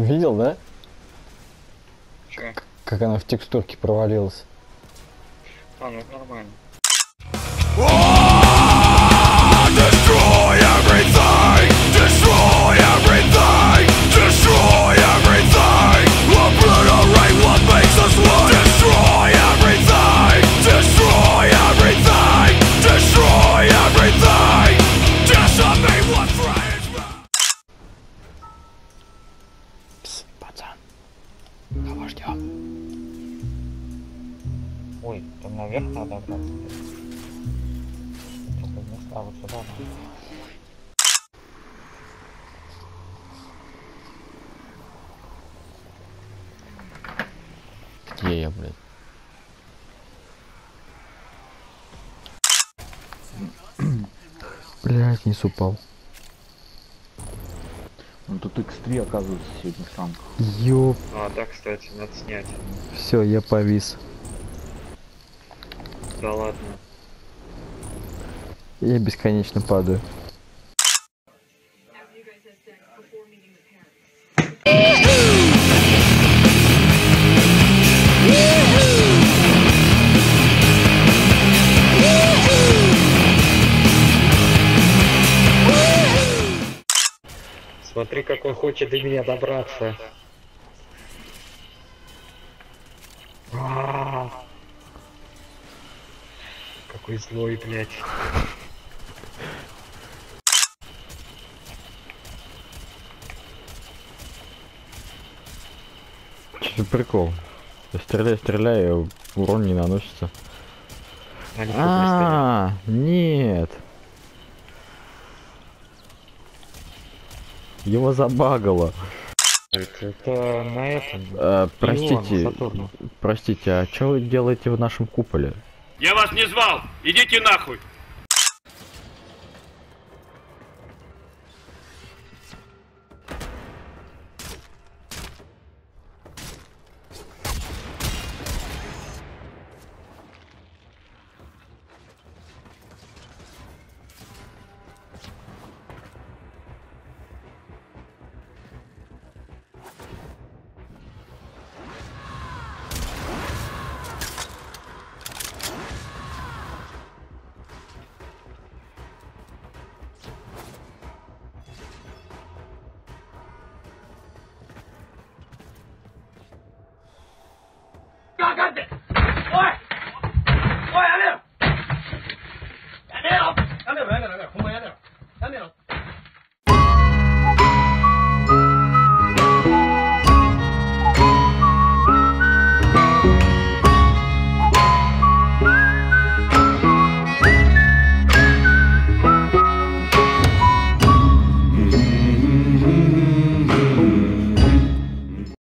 Видел, да? Че? Как она в текстурке провалилась. А, ну нормально. Destroy everything! Destroy everything! Destroy everything! Obliterate what makes us one! Destroy everything! Destroy everything! Destroy everything! Decimate what's right! Пс, пацан. Кого ждем? Ой, там наверх надо браться. А вот сюда надо. Где я, блядь? Блядь, не упал. Ну тут X3 оказывается сегодня сам. Ёп. А, да, кстати, надо снять. Все, я повис. Да ладно. Я бесконечно падаю. Смотри, как он хочет до меня добраться. Какой злой, блядь. Че прикол? Я стреляю, урон не наносится. Нет. Его забагало. Это на этом. Простите, простите, а что вы делаете в нашем куполе? Я вас не звал! Идите нахуй!